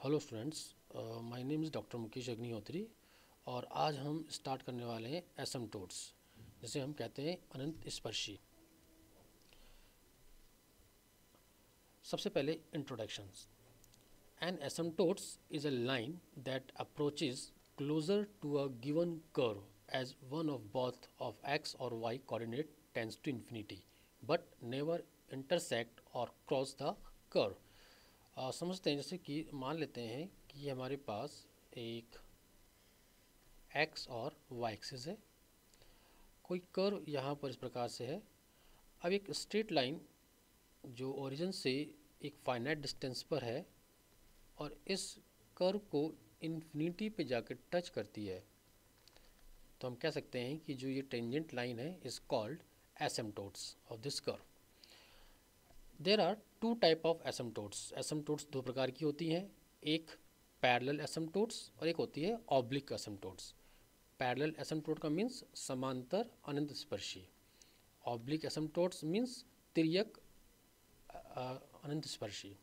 Hello students, my name is doctor Mukesh Agnihotri और आज हम स्टार्ट करने वाले हैं एसिम्प्टोट्स, जिसे हम कहते हैं अनंत स्पर्शी। सबसे पहले introductions. An asymptotes is a line that approaches closer to a given curve as one of both of x और y coordinate tends to infinity but never intersect और क्रॉस द कर्व। समझते हैं, जैसे कि मान लेते हैं कि हमारे पास एक x और y एक्सिस है, कोई कर्व यहाँ पर इस प्रकार से है। अब एक स्ट्रेट लाइन जो ओरिजिन से एक फाइनाइट डिस्टेंस पर है और इस कर्व को इन्फिनिटी पे जाकर टच करती है, तो हम कह सकते हैं कि जो ये टेंजेंट लाइन है is called asymptotes of this curve. There are two type of asymptotes. Asymptotes दो प्रकार की होती हैं, एक पैरेलल एसिम्प्टोट्स और एक होती है ऑब्लिक एसिम्प्टोट्स। पैरेलल एसिम्प्टोट का मीन्स समांतर अनंत स्पर्शी, ऑब्लिक एसिम्प्टोट्स मीन्स तिर्यक अनंत स्पर्शी।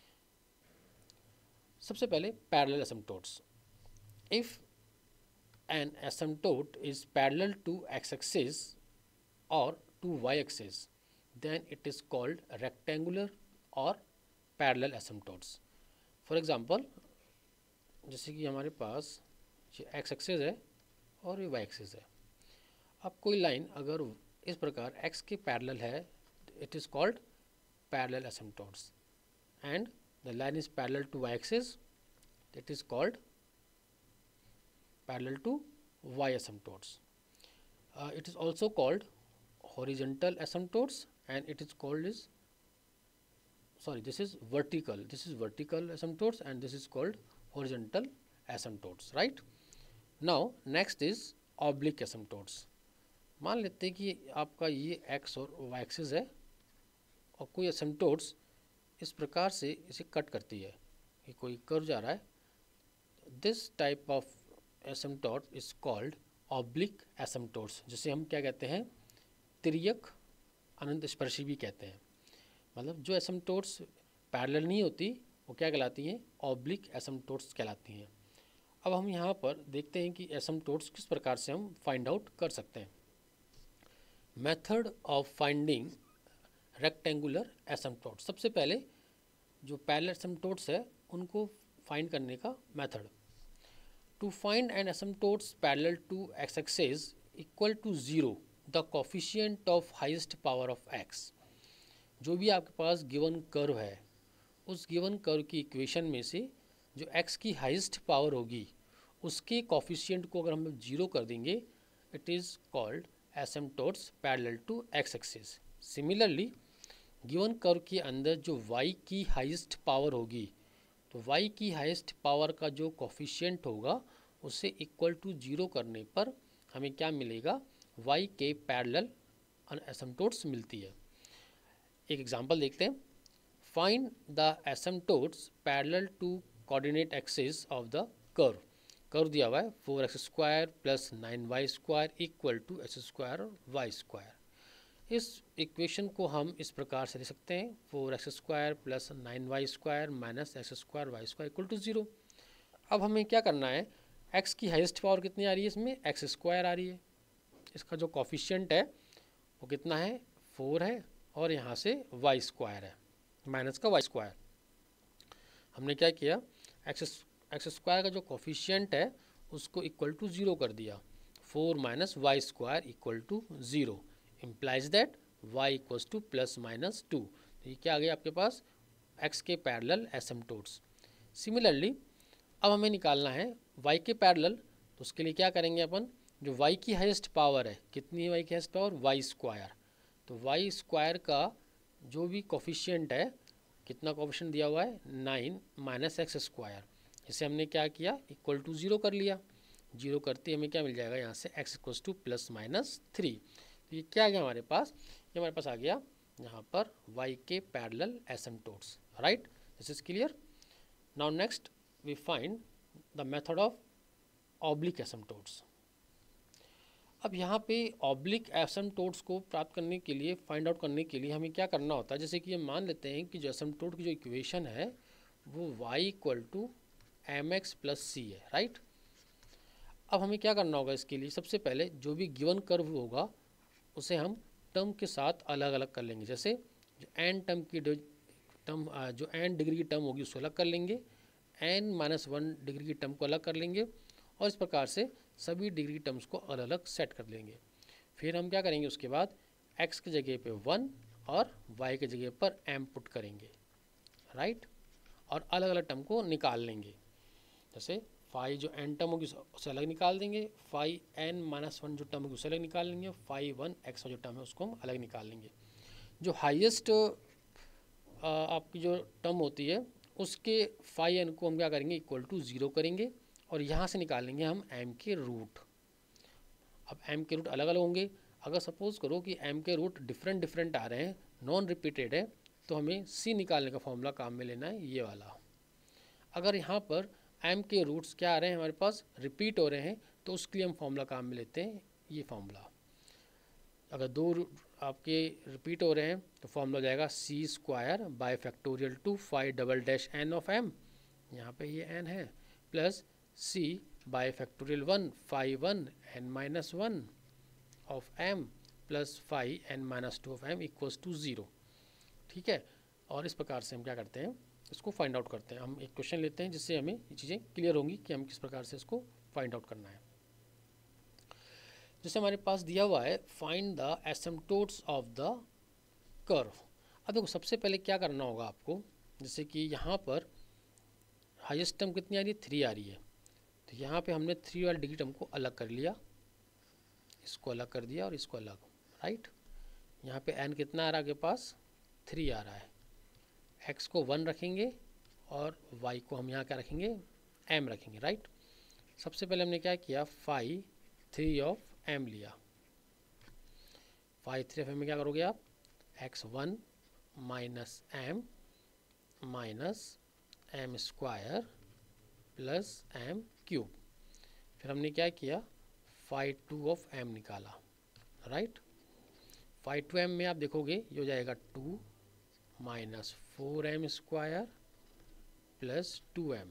सबसे पहले parallel asymptotes. If an asymptote is parallel to x axis और to y axis then it is called rectangular or parallel asymptotes. For example, जैसे कि हमारे पास ये x एक्सिस है और ये y एक्सिस है। अब कोई लाइन अगर इस प्रकार x के पैरेलल है, it is called parallel asymptotes, and the line is parallel to y axis, it is called parallel to y asymptotes. It is also called horizontal asymptotes, and it is called is this is vertical asymptotes, and this is called horizontal asymptotes, right? Now next is oblique asymptotes. मान लेते हैं कि आपका ये x और y axis है और कोई asymptotes इस प्रकार से इसे कट करती है, कि कोई कर्व जा रहा है। This type of asymptote is called oblique asymptotes, जिसे हम क्या कहते हैं, तिर्यक अनंत स्पर्शी भी कहते हैं। मतलब जो एसिम्प्टोट्स पैरेलल नहीं होती वो क्या कहलाती हैं, ऑब्लिक एसिम्प्टोट्स कहलाती हैं। अब हम यहाँ पर देखते हैं कि एसिम्प्टोट्स किस प्रकार से हम फाइंड आउट कर सकते हैं। Method of finding rectangular asymptotes. सबसे पहले जो पैरेलल एसिम्प्टोट्स है उनको फाइंड करने का method. To find an asymptotes parallel to x axis equal to 0 the coefficient of highest power of x। जो भी आपके पास गिवन कर्व है, उस गिवन कर्व की इक्वेशन में से जो x की हाईएस्ट पावर होगी उसके कोफिशिएंट को अगर हम 0 कर देंगे, it is called asymptotes parallel to x axis. Similarly given curve के अंदर जो y की हाईएस्ट पावर होगी, तो y की हाईएस्ट पावर का जो कोफिशिएंट होगा उससे इक्वल टू 0 करने पर हमें क्या मिलेगा, y के पैरेलल एसिम्प्टोट्स मिलती है। एक एग्जांपल देखते हैं। Find the asymptotes parallel to coordinate axis of the curve. Curve दिया हुआ है 4x² plus 9y² equal to x² y²। इस इक्वेशन को हम इस प्रकार से लिख सकते हैं, 4x² plus 9y² minus x² y² equal to 0। अब हमें क्या करना है, x की हाईएस्ट पावर कितनी आ रही है, इसमें x² आ रही है, इसका जो कोफिशिएंट है वो कितना है, 4 है, और यहाँ से y² है, माइनस का y²। हमने क्या किया, x² का जो कोफिशिएंट है उसको इक्वल टू 0 कर दिया, 4 minus y² equal to 0 implies that y equals to plus minus 2। तो ये क्या आ गया आपके पास, x के पैरेलल एसिम्प्टोट्स। सिमिलरली अब हमें निकालना है y के पैरेलल, तो उसके लिए क्या करेंगे अपन, जो y की हाईएस्ट पावर है, कितनी है y की हाईएस्ट पावर, y²। तो y² का जो भी कोफिशिएंट है, कितना कोफिशिएंट दिया हुआ है, 9 माइनस x²। इसे हमने क्या किया, इक्वल टू 0 कर लिया। 0 करते हमें क्या मिल जाएगा, यहाँ से x equals to plus minus 3। तो ये क्या आ गया हमारे पास, ये हमारे पास आ गया यहाँ पर y के parallel asymptotes, right. This is clear. Now next we find the method of oblique asymptotes. अब यहाँ पे ऑब्लिक एसिम्प्टोट्स को प्राप्त करने के लिए, फाइंड आउट करने के लिए हमें क्या करना होता है, जैसे कि हम मान लेते हैं कि जो एसिम्प्टोट की जो इक्वेशन है वो y equal to m x plus c है, राइट। अब हमें क्या करना होगा इसके लिए, सबसे पहले जो भी गिवन कर्व होगा उसे हम टर्म के साथ अलग अलग कर लेंगे। जैसे जो एन टर्म की टर्म जो एन डिग्री की टर्म होगी उसको अलग कर लेंगे, n-1 डिग्री की टर्म को अलग कर लेंगे, और इस प्रकार से सभी डिग्री टर्म्स को अलग अलग सेट कर लेंगे। फिर हम क्या करेंगे, उसके बाद x की जगह पे 1 और y की जगह पर m पुट करेंगे, राइट, और अलग अलग टर्म को निकाल लेंगे। जैसे फाई जो n टर्म होगी उसे अलग निकाल देंगे, फाई n-1 जो टर्म होगी उसे अलग निकाल लेंगे, फाई 1 x जो टर्म है उसको हम अलग निकाल लेंगे। जो हाईएस्ट आपकी जो टर्म होती है उसके फाई एन को हम क्या करेंगे, इक्वल टू 0 करेंगे, और यहाँ से निकालेंगे हम m के रूट। अब m के रूट अलग अलग होंगे। अगर सपोज करो कि m के रूट डिफरेंट आ रहे हैं, नॉन रिपीटेड है, तो हमें c निकालने का फॉर्मूला काम में लेना है, ये वाला। अगर यहाँ पर m के रूट्स क्या आ रहे हैं, हमारे पास रिपीट हो रहे हैं, तो उसके लिए हम फॉर्मूला काम में लेते हैं ये फॉर्मूला। अगर दो आपके रिपीट हो रहे हैं तो फॉर्मूला हो जाएगा c² by factorial 2 phi double dash n of m, यहाँ पे ये n है, plus c by factorial 1 phi 1 n-1 of m plus phi n-2 of m equals to 0। ठीक है, और इस प्रकार से हम क्या करते हैं, इसको फाइंड आउट करते हैं। हम एक क्वेश्चन लेते हैं जिससे हमें ये चीज़ें क्लियर होंगी कि हम किस प्रकार से इसको फाइंड आउट करना है। जैसे हमारे पास दिया हुआ है, find the asymptotes of the curve. अब देखो सबसे पहले क्या करना होगा आपको, जैसे कि यहाँ पर हाईएस्ट टर्म कितनी आ रही है, 3 आ रही है, तो यहाँ पे हमने 3 वाली डिग्री टर्म को अलग कर लिया, इसको अलग कर दिया और इसको अलग, राइट। यहाँ पे n कितना आ रहा है आपके पास, 3 आ रहा है, x को 1 रखेंगे और y को हम यहाँ क्या रखेंगे, m रखेंगे, राइट। सबसे पहले हमने क्या किया, फाई 3 ऑफ m लिया। फाई 3 ऑफ m में क्या करोगे आप, x1 minus m minus m square plus m cube. फिर हमने क्या किया, फाई 2 ऑफ m निकाला, राइट। फाई 2m में आप देखोगे ये हो जाएगा 2 minus 4m square plus 2m,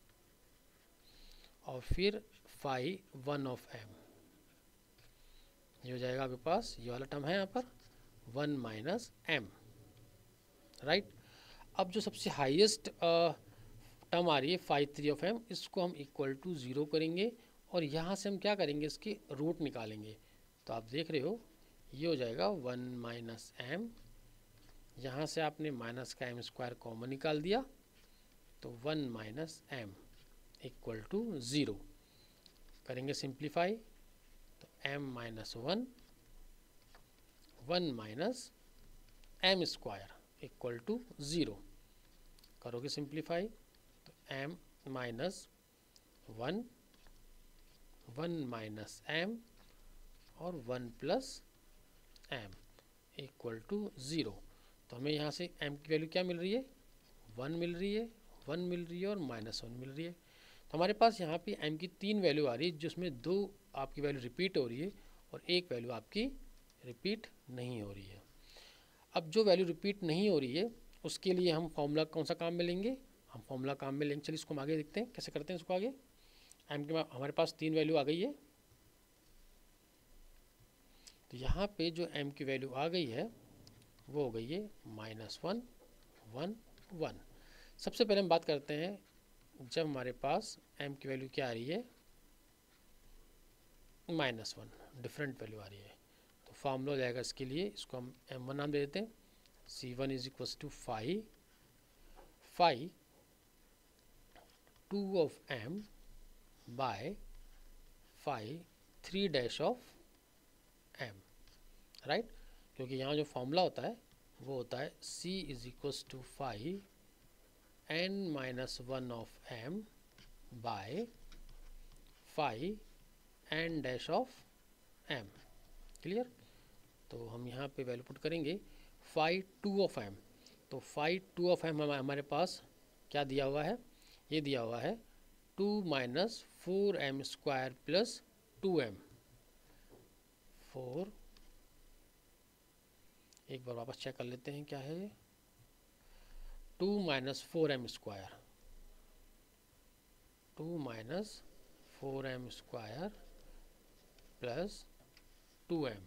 और फिर फाई 1 ऑफ m, ये हो जाएगा आपके पास, ये वाला टर्म है यहाँ पर 1 माइनस m, राइट। अब जो सबसे हाईएस्ट टर्म आ रही है फाई 3 ऑफ m, इसको हम इक्वल टू 0 करेंगे, और यहाँ से हम क्या करेंगे, इसकी रूट निकालेंगे। तो आप देख रहे हो ये हो जाएगा 1 माइनस m, यहाँ से आपने माइनस का m स्क्वायर कॉमन निकाल दिया, तो 1 माइनस m इक्वल टू 0 करेंगे सिंप्लीफाई, तो m minus 1 1 minus m square equal to 0 करोगे सिंप्लीफाई, तो m माइनस 1 1 माइनस m और 1 प्लस m इक्वल टू 0। तो हमें यहाँ से m की वैल्यू क्या मिल रही है, 1 मिल रही है, 1 मिल रही है और माइनस 1 मिल रही है। तो हमारे पास यहाँ पे m की 3 वैल्यू आ रही है, जिसमें 2 आपकी वैल्यू रिपीट हो रही है और एक वैल्यू आपकी रिपीट नहीं हो रही है। अब जो वैल्यू रिपीट नहीं हो रही है उसके लिए हम फॉर्मूला कौन सा काम में लेंगे, हम फॉर्मूला काम में लेंगे। चलिए इसको हम आगे देखते हैं कैसे करते हैं इसको आगे। m के हमारे पास 3 वैल्यू आ गई है, तो यहाँ पे जो m की वैल्यू आ गई है वो हो गई है -1 1 1। सबसे पहले हम बात करते हैं जब हमारे पास m की वैल्यू क्या आ रही है, -1, डिफरेंट वैल्यू आ रही है, तो फार्मूला हो जाएगा इसके लिए, इसको हम m1 नाम दे देते हैं। c1 is equals to phi 2 of m by phi 3 dash of m, right. क्योंकि यहाँ जो फॉर्मूला होता है वो होता है c is equals to phi n-1 of m by phi n dash of m, clear. तो हम यहाँ पे वैल्यू पुट करेंगे फाई 2 ऑफ m, तो फाई 2 ऑफ m हमारे पास क्या दिया हुआ है, ये दिया हुआ है 2 minus 4m square plus 2m, 4, एक बार वापस चेक कर लेते हैं क्या है ये, 2 minus 4m square 2 minus 4m square plus 2m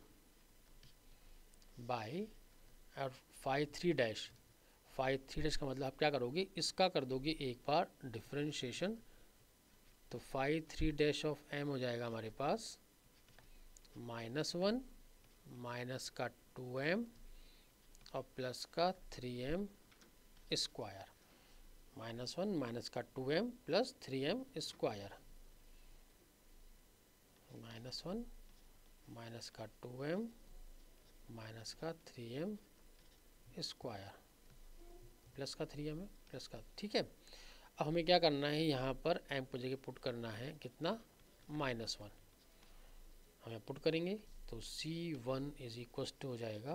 by और 5 3 का मतलब आप क्या करोगे, इसका कर दोगे एक बार डिफरेंशिएशन, तो 5 3 ऑफ m हो जाएगा हमारे पास -1 माइनस का 2m और प्लस का 3m स्क्वायर, -1 माइनस का 2m plus 3m square, -1 minus का 2m माइनस का 3m स्क्वायर प्लस का 3m है, प्लस का, ठीक है। अब हमें क्या करना है, यहाँ पर m को जगह पुट करना है कितना, -1 हमें पुट करेंगे तो C1 इज इक्वल टू हो जाएगा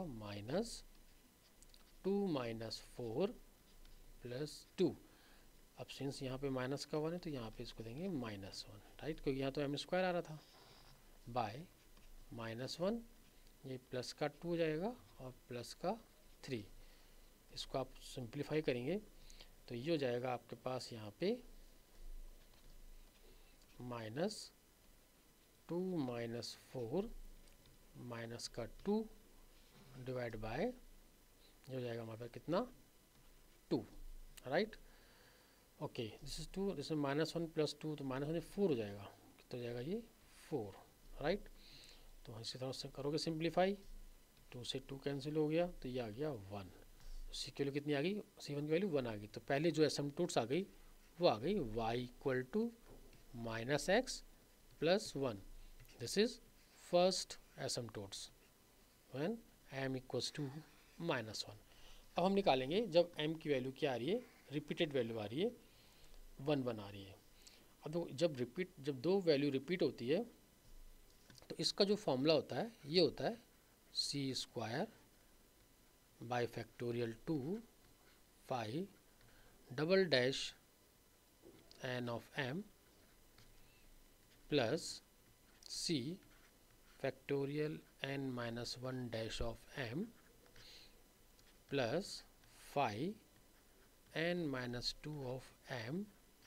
-2 माइनस 4 प्लस 2। अब सिंस यहाँ पे माइनस का 1 है तो यहाँ पे इसको देंगे -1, राइट, क्योंकि यहाँ तो m स्क्वायर आ रहा था, बाय -1, ये प्लस का 2 हो जाएगा और प्लस का 3, इसको आप सिंप्लीफाई करेंगे तो ये हो जाएगा आपके पास यहाँ पे -2 माइनस 4 माइनस का 2 डिवाइड बाय, ये हो जाएगा हमारे पास कितना, 2, right. Okay, this is 2, this is -1 plus 2, तो -1 4 हो जाएगा, कितना हो जाएगा ये 4, राइट। तो इसी तरह से करोगे सिंप्लीफाई, 2 से 2 कैंसिल हो गया तो ये आ गया 1, सी की वैल्यू कितनी आ गई, C1 की वैल्यू 1 आ गई। तो पहले जो एसिम्पटोट्स आ गई वो आ गई y equal to -x plus 1, this is first asymptotes when m equals to -1। अब हम निकालेंगे जब m की वैल्यू क्या आ रही है, रिपीटेड वैल्यू आ रही है, 1 1 आ रही है। अब जब दो वैल्यू रिपीट होती है तो इसका जो फॉर्मूला होता है ये होता है c square by factorial 2 phi double dash n of m plus c factorial n minus 1 dash of m plus phi n minus 2 of m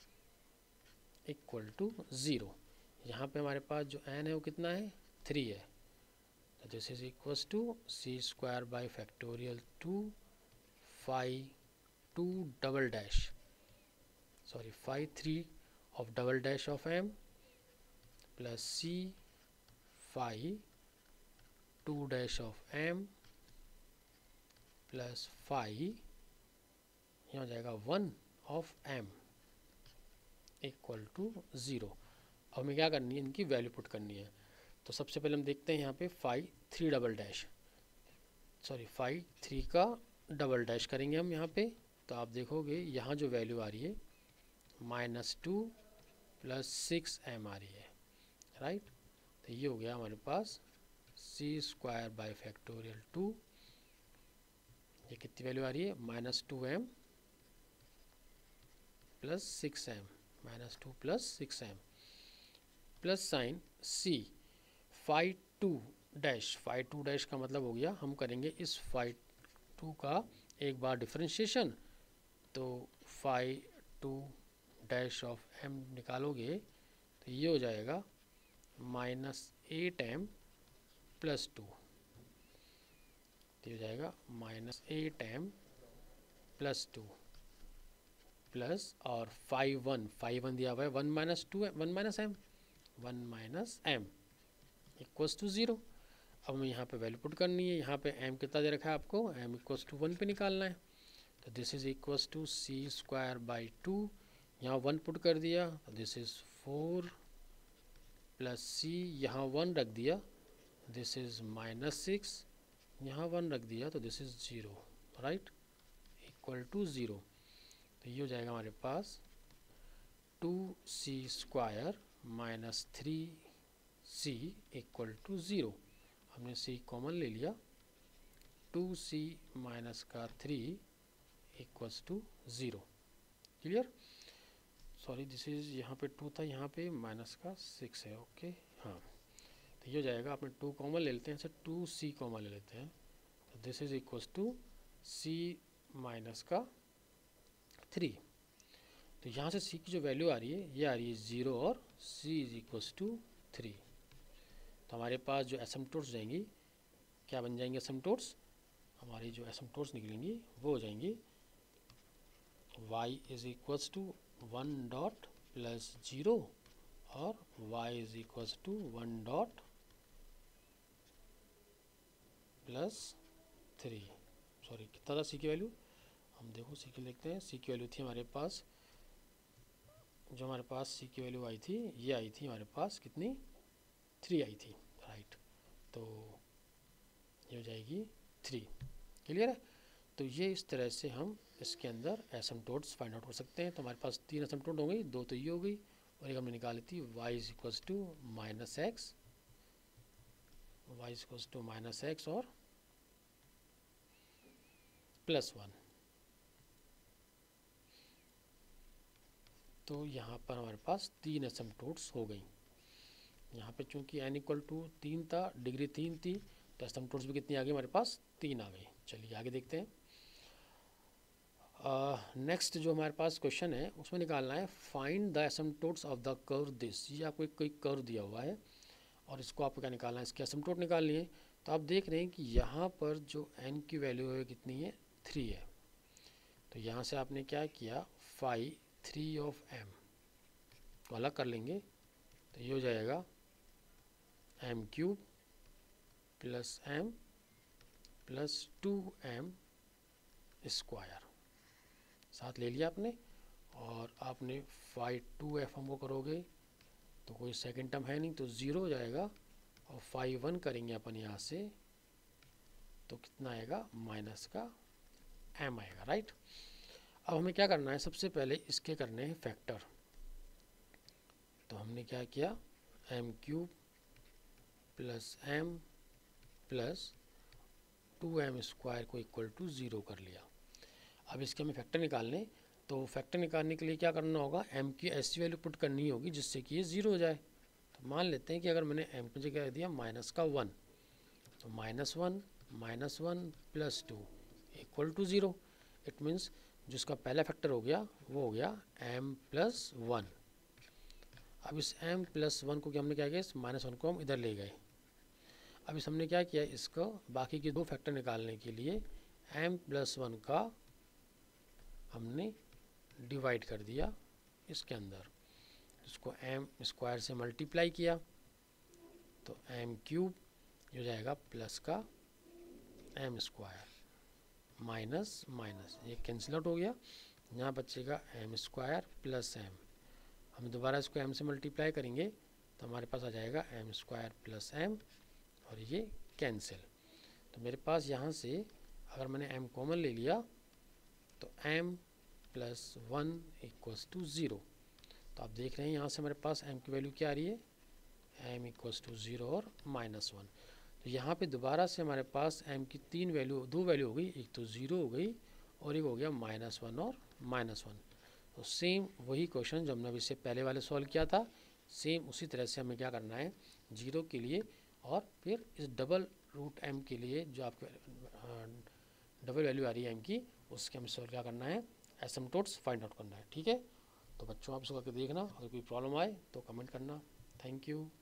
equal to 0। यहाँ पे हमारे पास जो n है वो कितना है, 3 है, तो this is equals to c square by factorial 2 phi 2 double dash, sorry phi 3 of double dash of m plus c phi 2 dash of m plus phi, यहाँ हो जाएगा 1 ऑफ m इक्वल टू 0। अब हमें क्या करनी है, इनकी वैल्यू पुट करनी है। तो सबसे पहले हम देखते हैं यहाँ पे phi 3 double dash, sorry phi 3 का डबल डैश करेंगे हम यहाँ पे, तो आप देखोगे यहाँ जो वैल्यू आ रही है -2 प्लस 6m आ रही है, राइट। तो ये हो गया हमारे पास c स्क्वायर बाई फैक्टोरियल 2, ये कितनी वैल्यू आ रही है, -2m plus 6m, -2 plus 6m plus sign c phi 2 dash का मतलब हो गया, हम करेंगे इस phi 2 का एक बार डिफरेंशिएशन, तो phi 2 डैश ऑफ m निकालोगे तो ये हो जाएगा -8m प्लस 2, तो ये हो जाएगा -8m प्लस 2 प्लस और phi 1 दिया हुआ है 1 minus 2 1 minus m 1 minus m equals to 0। अब हमें यहाँ पे वैल्यू पुट करनी है, यहाँ पे m कितना दे रखा है आपको, m इक्वल्स टू 1 पे निकालना है, तो this is equals to c square by 2, यहाँ 1 पुट कर दिया तो दिस इज 4 प्लस c, यहाँ 1 रख दिया, दिस इज -6, यहाँ 1 रख दिया तो this is 0, right, equal to 0। तो ये हो जाएगा हमारे पास 2c square minus 3c equal to 0, हमने c कॉमन ले लिया, 2c माइनस का 3 equals to 0, clear. Sorry this is यहाँ पे 2 था, यहाँ पे माइनस का 6 है, ओके हाँ। तो ये हो जाएगा, आपने 2 कॉमन ले लेते हैं, ऐसे 2c कॉमन ले लेते हैं, तो this is equals to c minus का 3। तो यहाँ से c की जो वैल्यू आ रही है ये आ रही है 0 और c इज इक्वल्स टू 3। तो हमारे पास जो एसिम्पटोट्स जाएंगी क्या बन जाएंगे एसिम्पटोट्स, हमारी जो एसिम्पटोट्स निकलेंगी वो हो जाएंगी y is equals to 1 dot plus 0 और y is equals to 1 dot plus 3। Sorry कितना था सी की वैल्यू, हम देखो सी की लिखते हैं। सी की वैल्यू थी हमारे पास, जो हमारे पास सी की वैल्यू आई थी ये आई थी हमारे पास कितनी 3 आई थी, राइट। तो ये हो जाएगी 3। क्लियर है। तो ये इस तरह से हम इसके अंदर एसिम्पटोट्स फाइंड आउट कर सकते हैं। तो हमारे पास 3 एसिम्पटोट हो गई, 2 तो ये हो गई और एक हमने निकाली थी y is equals to minus x, y is equals to minus x और प्लस 1। तो यहाँ पर हमारे पास 3 एसिम्पटोट्स हो गई। यहाँ पे चूंकि n इक्वल टू 3 था, डिग्री 3 थी, तो एसिम्पटोट्स भी कितनी आ गई हमारे पास 3 आ गई। चलिए आगे देखते हैं। नेक्स्ट जो हमारे पास क्वेश्चन है उसमें निकालना है find the asymptotes of the curve this. ये आपको कोई कर्व दिया हुआ है और इसको आपको क्या निकालना है, इसके एसिम्पटोट निकालनी है। तो आप देख रहे हैं कि यहाँ पर जो n की वैल्यू है कितनी है 3 है। तो यहाँ से आपने क्या किया फाई 3 ऑफ m को अलग कर लेंगे तो ये हो जाएगा m cube plus m plus 2m square साथ ले लिया आपने। और आपने फाई 2f हमको करोगे तो कोई सेकंड टर्म है नहीं तो 0 हो जाएगा और फाई 1 करेंगे अपन यहाँ से तो कितना आएगा माइनस का m आएगा, राइट। अब हमें क्या करना है, सबसे पहले इसके करने हैं फैक्टर। तो हमने क्या किया m cube plus m plus 2m square को इक्वल टू 0 कर लिया। अब इसके हमें फैक्टर निकालने, तो फैक्टर निकालने के लिए क्या करना होगा, m की ऐसी वैल्यू पुट करनी होगी जिससे कि ये 0 हो जाए। तो मान लेते हैं कि अगर मैंने m की जगह दिया माइनस का 1 तो minus one plus 2 equal to 0। It means जिसका पहला फैक्टर हो गया वो हो गया m प्लस 1। अब इस m प्लस 1 को हमने क्या किया, इस माइनस 1 को हम इधर ले गए। अब इस हमने क्या किया, इसको बाकी के 2 फैक्टर निकालने के लिए m प्लस 1 का हमने डिवाइड कर दिया इसके अंदर, इसको m स्क्वायर से मल्टीप्लाई किया तो m क्यूब हो जाएगा प्लस का m स्क्वायर माइनस माइनस ये कैंसिल आउट हो गया। यहाँ बचेगा m स्क्वायर प्लस m। हम दोबारा इसको m से मल्टीप्लाई करेंगे तो हमारे पास आ जाएगा m स्क्वायर प्लस m और ये कैंसिल। तो मेरे पास यहाँ से अगर मैंने m कॉमन ले लिया तो m प्लस 1 इक्वल्स टू 0। तो आप देख रहे हैं यहाँ से हमारे पास m की वैल्यू क्या आ रही है, m इक्वल्स टू 0 और माइनस 1। तो यहाँ पे दोबारा से हमारे पास m की 2 वैल्यू हो गई, एक तो 0 हो गई और एक हो गया माइनस 1 और माइनस 1। तो सेम वही क्वेश्चन जो हमने अभी से पहले वाले सॉल्व किया था, सेम उसी तरह से हमें क्या करना है 0 के लिए और फिर इस डबल रूट m के लिए जो आपके डबल वैल्यू आ रही है m की, उसके हमें सॉल्व क्या करना है, एसिम्पटोट्स फाइंड आउट करना है। ठीक है, तो बच्चों आप इसको करके देखना, अगर कोई प्रॉब्लम आए तो कमेंट करना। Thank you.